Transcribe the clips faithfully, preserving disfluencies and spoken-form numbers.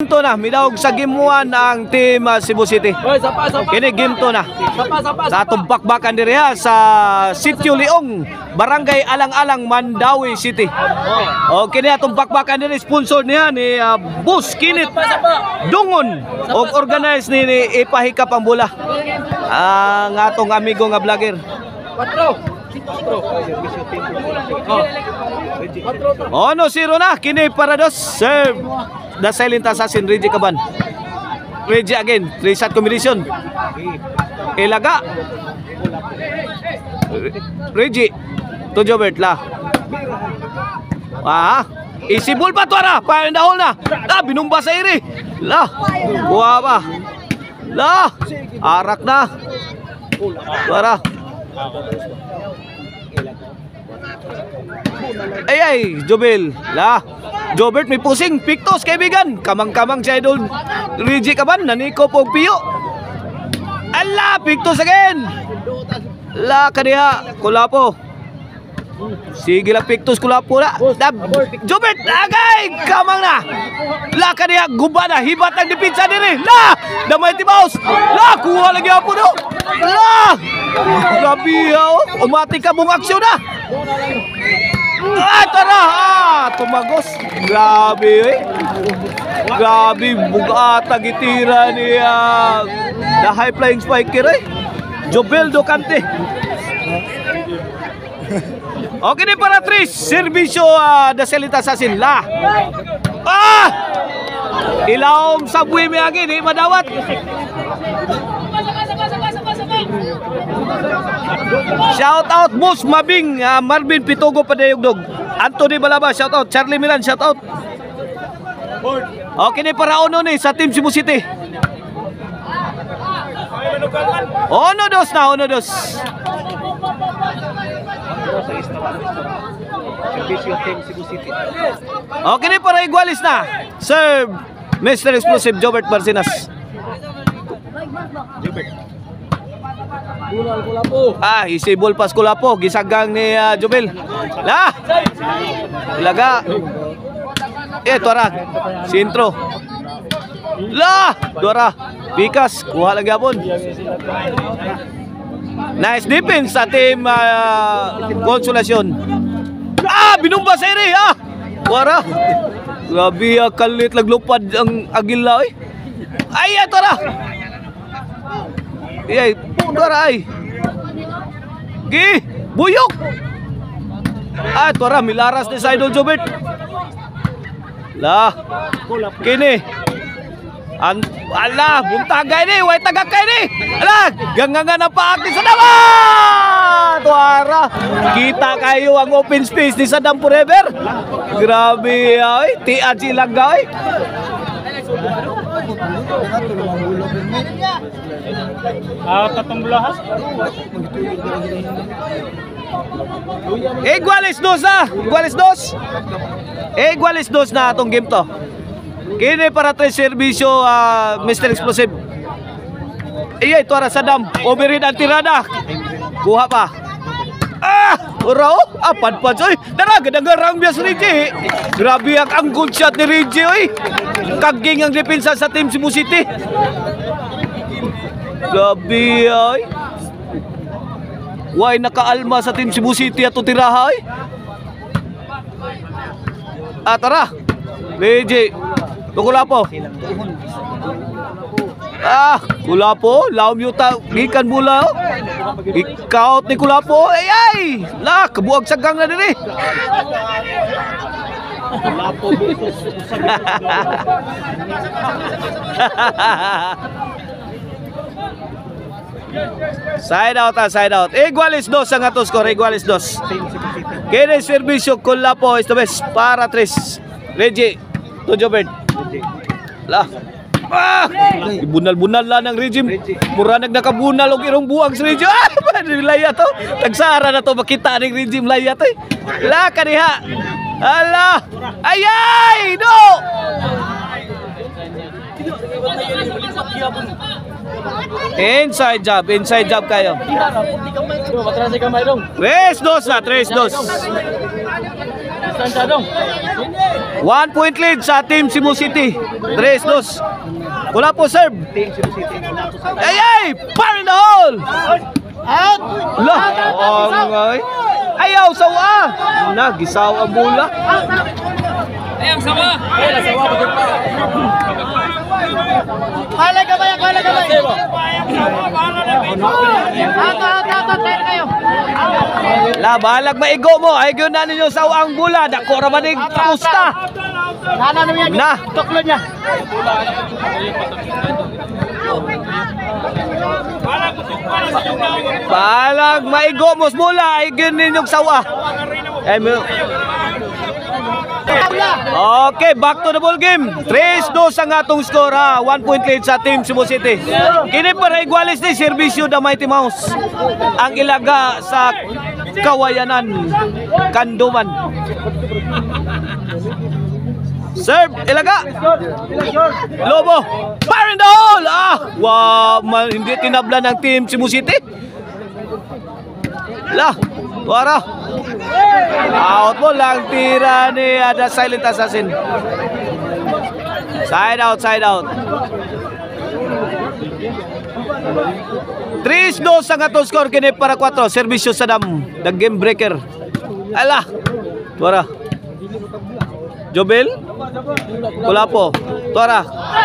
to na, midawag sa game one ang team uh, Cebu City. Kini game to na. Sa atong bakbakan diri ha sa Sitio Leong, Barangay Alang-Alang, Mandawi City. O kini atong bakbakan diri sponsor niya ni uh, Boss Kinit Dungon og organize ni, ni ipahikap ang bola. Ang uh, atong amigo nga vlogger. Ono zero na kini para dos serve the silent assassin Reggie Caban. Reggie again, three shot combination. Ilaga. Reggie to Jobert la. Ah, isibol pa to ara, pa dahol na. La binumba sa iri. La. Kuha pa. La. Arak na. Tuara. Ay ay, Jobel. La. Jobert may pusing, Pictos kaibigan. Kamang-kamang si Idol Reggie Caban, naniko po piyo. Ala, Pictos again. La kaniya, Kulapo. Sige lang Pictos, Kulapo na. Jobert, agay, kamang na. La kaniya, gubana, hibat ang dipinsa diri. La, damay tibaos. La, kuha lagi ako no. La, grabe oh, umati ka mong aksyon na. Ah, tara! Ah, tumagos. Grabe eh. Grabe, bugata gitira niya. The high flying spiker eh. Jobel Docante. Okay din para Tris. Servisyo uh, the Selita Assassin. La. Ah! Ilawom sa buwi may agin eh. Madawat. Shout out Boss Mabing, uh, Marvin Pitogo Padayugdog, Anthony Balaba, shout out Charlie Milan, shout out. Okay ni para ono ni sa team Cebu City. Ono dos na, ono dos. Okay ni para Igualis na. Serve Mister Explosive Jobert Barcinas. Jobert. Ah, isibol pas Kulapo, gisagang ni uh, Jobel. La. Ilaga. Eh, tuara. Sintro. La, tuara. Pikas, kuha lagi apon. Nice defense sa team uh, Konsolasyon. Ah, binumba sa iri. Ah, tuara. Grabe, uh, kalit laglupad ang Agila eh. Ay, ah, tuara. Iyay, tuara ay. Gi, buyok. Ah, tuara, milaras ni sa Idol Jobert. La, kini. An, ala, buntagay ni, way tagakay ni. Ala, gangangan na paak ni Saddam. Tuara, kita kayo ang open space ni Saddam forever. Grabe, ay, tiad silang gawin. Ah, tatong bulahas. Eh, Iguales dos na. Iguales dos. Eh, Iguales dos na atong game to. Kini para tres servisyo uh, Mister Explosive. Iya, ito ara Saddam. Overhead ang tirada. Kuha pa. Ah! Uraw! Ah, padpad oy. Dara, gadagarang bias Reggie. Grabe ang ang good shot ni Reggie oy. Kaging ang depensa sa team Cebu City. Grabe ay. Way nakaalma sa team Cebu City ato tiraha ay. Ah, tara. Reggie. Kulapo. Ah, Kulapo, laom yuta gikan bula. Ikaw ni Kulapo. Ay ay. La, kabuag sagang na diri. Kulapo butos. Side out, ah, side out. Iguales dos ang atos score, iguales dos. Kini servisyo Kulapo is the best para tres. Reggie to Jobert. La. Ah! Ibunal-bunal lang ng regime. Mura nagdakabunal og irong buwag sa regime. Ah! Laya to. Tagsara na to makita ng regime laya to. La kaniha. Ala. Ay ay! No! Inside job, inside job kayo. Tres dos na, tres dos. One point lead sa Team Cebu City. three two. Wala po serve. Ay ay! Fire in the hole! Out! Lah! Ang ay. Ayaw sawa! Nagisaw ang bola. Ayang sama. Kala gamay, kala gamay. Out, out, out, out, tayo kayo. La, balag maigo mo. Ay gyud na ninyo sawa ang bola. Dako ra manig pusta. Nana nung yan. Na. Tuklo niya. Balag maigo mo sa bola. Ay gyud ninyong sawa. Ay mo. Okay, back to the ball game. three two ang atong score ha. One point lead sa Team Cebu City. Kini para igualis ni serbisyo da Mighty Mouse. Ang ilaga sa Kawayanan, Kanduman. Serve, ilaga. Lobo. Fire in the hole. Ah, wow, man, hindi tinabla ng Team Cebu City. Lah, wara. Out mo lang tira ni ada Silent Assassin. Side out, side out. three two ang atong score kini para four. Serbisyo sa Dam, the game breaker. Ala. Tora. Jobel. Wala po. Tora.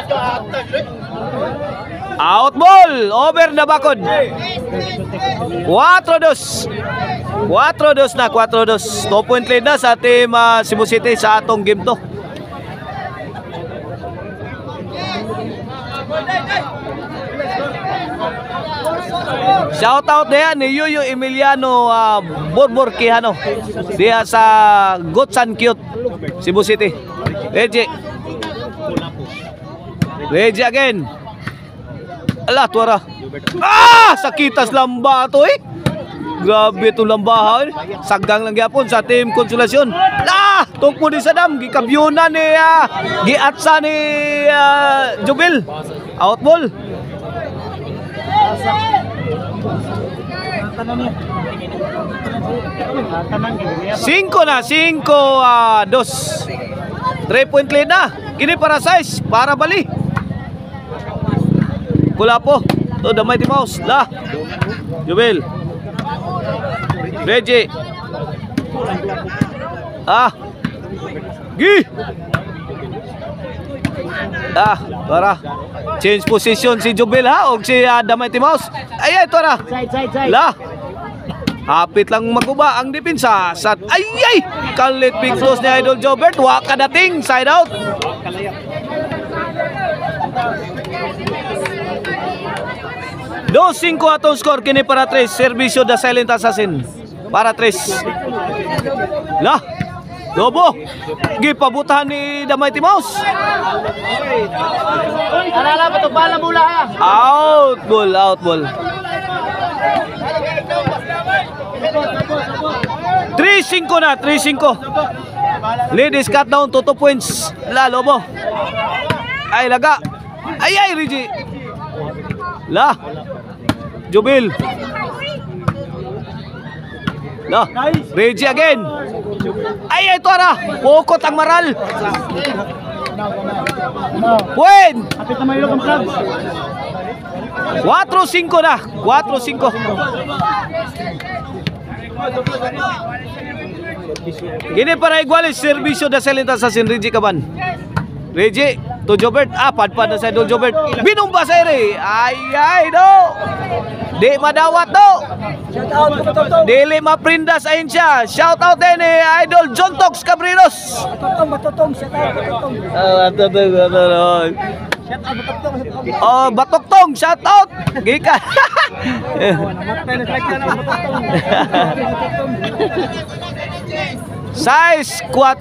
Out ball. Over na bakod. four two. four two na, four two. two point lead na sa Team uh, Cebu City sa atong game to. Shout out na yan ni Yuyo Emiliano uh, Borbor Quijano diya sa Gotsan Cute, Cebu City. Reggie. Reggie again. Ala, tuwara. Ah! Sakitas lamba to eh. Grabe itong lambahan. Sagang lang gyapon sa Team Konsolasyon. Ah! Tungko ni Sadam. Gikabyunan ni uh, giatsa ni uh, Jubil. Out ball. Cinco na. Cinco uh, dos. Three point lead na. Kini para size. Para bali. Kula po. To the Mighty Mouse. Lah. Jubil. Reggie. Ah. Gi. Ah, para. Change position si Jubil ha og si uh, the Mighty Mouse. Ay ay tora. Side, side, side. La. Hapit lang maguba ang depensa sa ay ay kalit big close ni Idol Jobert. Wa ka dating side out. Dos cinco atong score kini para tres. Serbisyo da Silent Assassin para tres. Lah. Lobo. Gipabutahan ni the Mighty Mouse. Alala pa to bala mula ha. Out ball, out ball. three cinco na, three cinco. Ladies cut down to two points. La Lobo. Ay laga. Ay ay Reggie. La. Jubil. La. Reggie again. Ay ay tora. Pukot ang maral. Puen. Kapit na mayo kang club. four cinco na. four cinco. Gini para igualis serbisyo da Silent Assassin Reggie Caban. Reggie to Jobert. Ah, padpad na sa Idol Jobert. Binumba sa ere. Ay ay do. Di madawat do. Shout out to to. Dili maprindas ayon siya. Shout out din ni Idol John Tox Cabrinos. Matutong, matutong, shout out, matutong. Ah, matutong, matutong. Shout out, matutong, matutong. Oh, Batoktong, shout out. Gikan. Namatay na strike na matutong. Size four.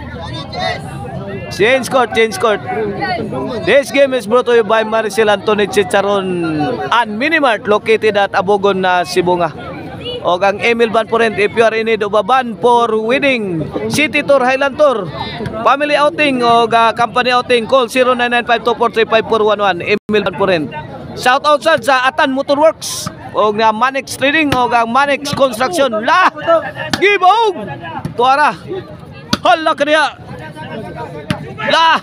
Change court, change court. This game is brought to you by Maricel Anthony Chicharon and Minimart located at Abogon na Sibunga. O ang Emil Van Porent, if you are in need of a van for wedding, city tour, Highland tour, family outing o uh, company outing, call zero nine nine five two four three five four one one. Emil Van Porent. Shout out sa Atan Motorworks o nga Manix Trading o nga Manix Construction. La! Gibog! Tuara! Hala kaniya! Lah.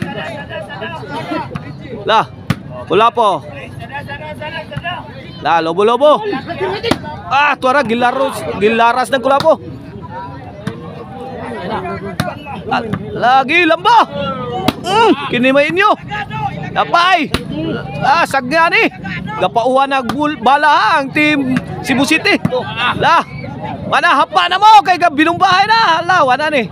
Lah. Kulapo. Lah, lobo-lobo. Ah, tuara gilaros, gilaras ng Kulapo. Ah, lagi lamba. Mm, kinimain nyo. Napay. Ah, sagya ni. Gapauhan na gul bala ha, ang team Cebu City. Lah. Mana hapa na mo kay binumbahay na. Lah, wala ni.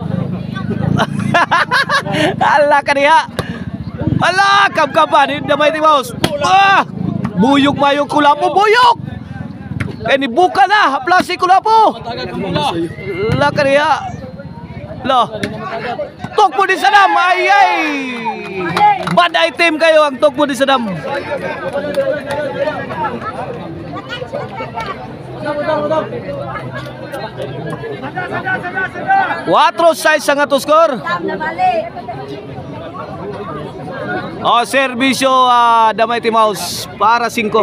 Ala kaniya. Ala, kabkaban ni Mighty Mouse. Ah! Buyog-mayog Kulapo, buyog! Kaya ni buka na, haplasi Kulapo. La kaniya. La. Tokpo di Sadam, ay ay. Bad item kayo ang Tokpo di Sadam. Quatro size ang ato score. Oh, servisyo uh, The Mighty Mouse para cinco.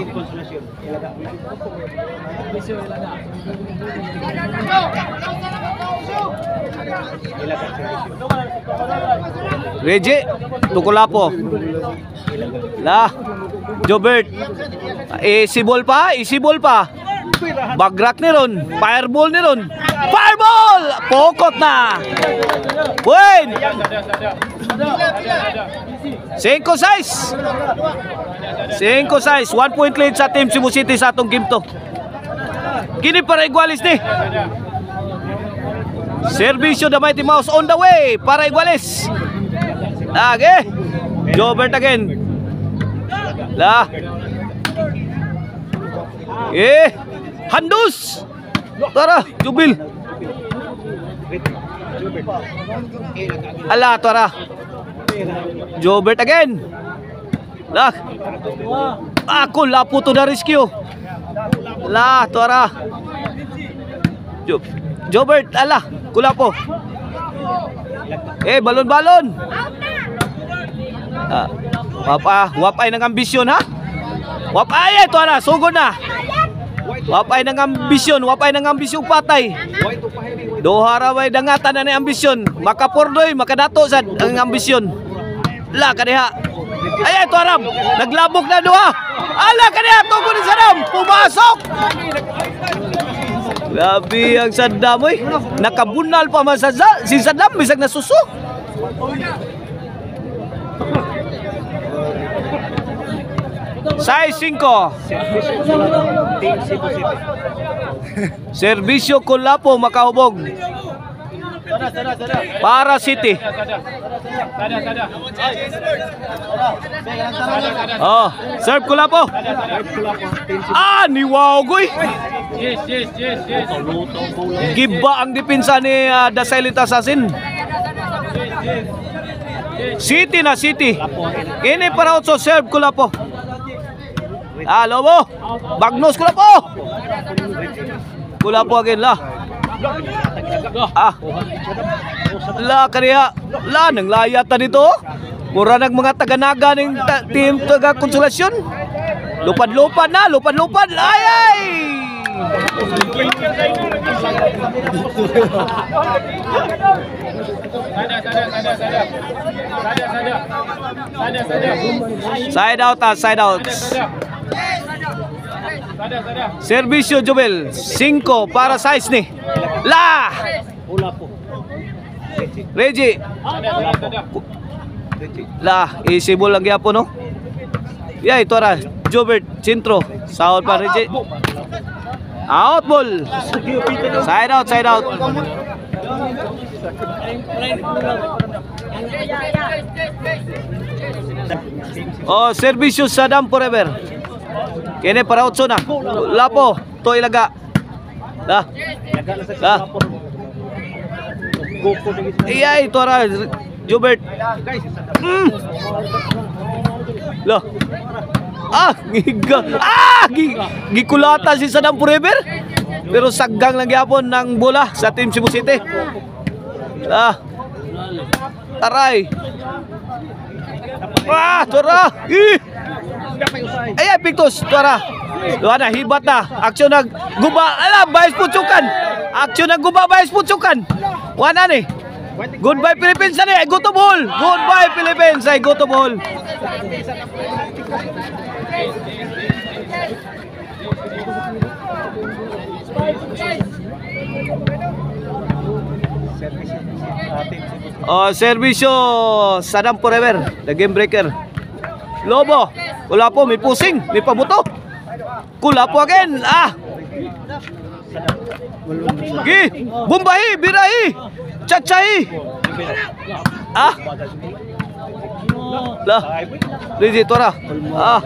Reje, Tukulapo. Lah, Jobert. Isibol pa, isibol pa. Bagrak ni ron, fireball ni ron. Fireball! Pokot na. Win! Cinco size. Cinco size. One point lead sa Team Cebu City sa atong game to. Kini para igualis ni. Servisyo The Mighty Mouse on the way para igualis. Lagi. Jobert again. Lah. Eh. Handus. Tara, Jubil. Ala, tara. Jobert again. Lah. Ako lapo to na rescue. Lah, tara. Jo Jobert, ala, Kulapo. Eh, balon-balon. Ah, wapa, wapay ng ambisyon ha? Wapay, ito na, sugod na. Wapay ng ambisyon, wapay ng ambisyon patay. Dohara way dangatan na ni ambisyon. Makapurdoy, makadato sa ang ambisyon. La kaniha. Ay, ito Aram. Naglabog na duha. Ala kaniha, tugo ni Saddam. Pumasok. Grabe ang Saddam, oy. Nakabunal pa man sa si Saddam, bisag nasusok. Size cinco. Servisyo Kulapo makahubog. Para City. Oh, serve Kulapo. Ah, ni Waogoy. Yes, yes, yes, yes. Giba ang depensa ni uh, The Silent Assassin. City na City. Ini para otso serve Kulapo. Ah, Lobo. Bagnos Kulapo. Kulapo again lah. Ah. La kaniya. La nang layatan dito. Mura nag mga taga-naga ng ta team taga Konsolasyon. Lupad-lupad na, lupad-lupad. Ay ay. Side out, ah, side out. Servisyo Jobel cinco para size ni. La. Reggie. La, isibol lang gyapon no. Yeah, ito ra. Jobert Centro. Sahod pa Reggie. Out ball. Side out, side out. Oh, servisyo Saddam forever. Kene para otso na. Lapo, to ilaga. Lah. Lah. Iyay, ito ra. Jobert. Mm. Lah. Ah, giga. Ah, gikulata si Saddam forever. Pero saggang lang gyapon ng bola sa Team Cebu City. Ah. Taray. Ah, tora. Ih. Ay, ay, Pictus, tora. Doa na, hibat na. Aksyon nag guba. Ala, bayis putsukan. Aksyon nag guba, bayis putsukan. Wana ni. Goodbye Philippines ani, ay go to ball. Goodbye Philippines, ay go to ball. Oh, servisyo Saddam Forever, the game breaker. Lobo, wala po, may pusing, may pabuto. Kula po again. Ah. Gi, Bumbahi, Birahi, Chachahi. Ah. Lah. Riji tora. Ah.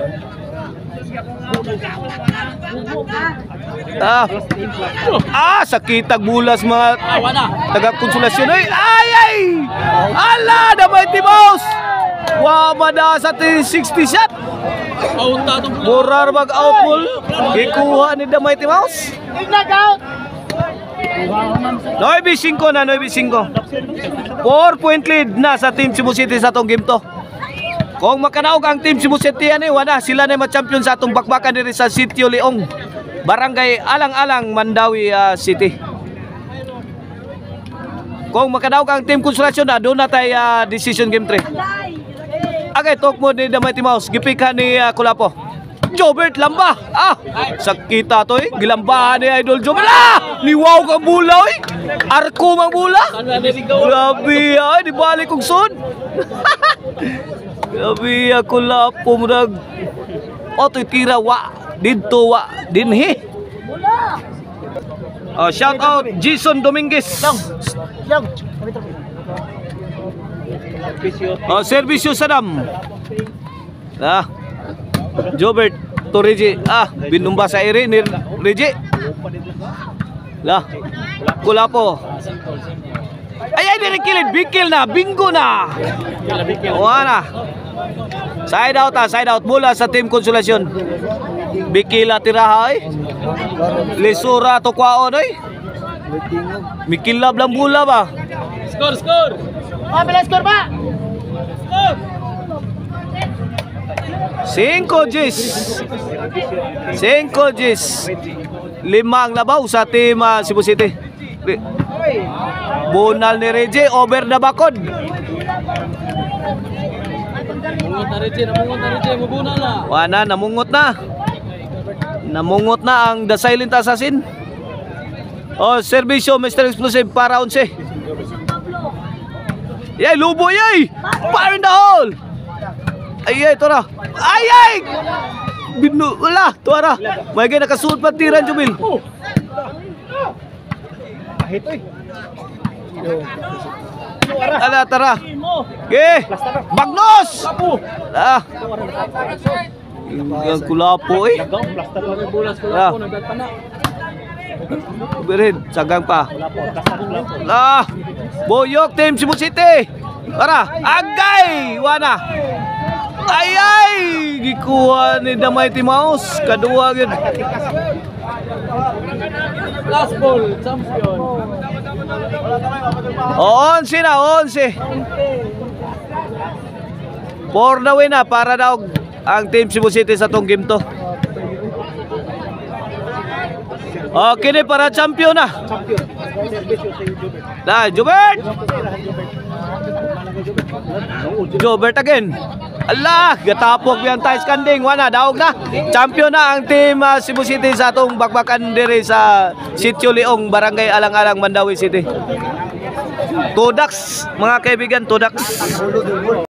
Ah. Ah, sakitag bulas mga taga-konsolasyon. Ay, ay, ay. Ala, damay Timos. Wa mada sa sixty shot. Murar mag-out ball. Gikuha ni damay Timos. nine five na, nine five. four point lead na sa Team Cebu City sa atong game to. Kung makanaog ang Team Cebu City ani, wala sila na ma-champion sa atong bakbakan diri sa Sitio Leong, Barangay Alang-Alang, Mandawi uh, City. Kung makanaog ang Team Konsolasyon na, doon na tayo uh, decision game three. Okay, talk mo ni Damay Timaus. Gipika ni uh, Kulapo. Jobert lamba. Ah, sakita to eh. Gilambahan ni Idol Jobert. Ah, liwaw kang bula eh. Arko mang bula. Grabe ay, di balik kong son. Grabe ako Kulapo mo nag. O to'y tira wa. Dito wa. Dinhi. Oh, shout out Jason Dominguez. Oh, servisyo Saddam. Ah. Jobert to Reji. Ah, binumba sa ere ni Reji. Lah. Kulapo. Ay ay dire kilid, bikil na, bingo na. Wala. Side out ah, side out mula sa Team Konsolasyon. Bikila tiraha ay. Lesura to kwaon ay. Mikilab lang bula ba? Score, score. Ah, bilang skor ba? Score. Cinco Gs. Cinco Gs. Lima ang labaw sa Team uh, Cebu City. Re- Bunal ni Reje, over na bakod. Namungot na Reje, namungot na Reje, mabuna na. Wala, namungot na. Namungot na ang The Silent Assassin. Oh, servisyo Mister Explosive para onse. Yay, lubo yay! Fire in the hole! Ay, ay, tora. Ay, ay! Binu, wala, tora. May gaya nakasuot pa tiran, Jubil. Ala, tara. Okay. Magnos! Ah. Ang Kulapo eh. Ah. Berin, sagang pa. Ah. Boyok Team Cebu City. Tara, agay! Wana. Ay ay! Gikuha ni Damay Timaus. Kadua gid. Last ball, champion. Onse na, onse. For the win na para daw ang Team Cebu City sa tong game to. Okay ni para champion na. Nah, Jobert. Jobert again. Allah, gatapok yan tayo skanding. Wana, daog na. Champion na ang Team uh, Cebu City sa atong bakbakan diri sa Sitio Leong, Barangay Alang-Alang, Mandawi City. Tudaks, mga kaibigan, tudaks.